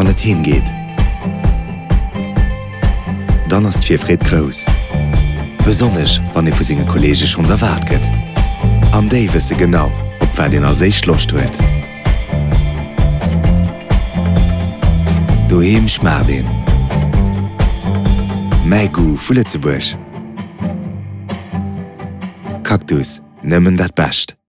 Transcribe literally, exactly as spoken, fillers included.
wann et hingeht. Dann ass d'Vierfried gross. Besonnech, wann e vu sine Kollege schon erwart gëtt. An déi wësse genau, op wär den er seich locht huet. Doheem schmar den. Mei Goût vu Lëtzebuerg. Cactus, nëmmen dat Best.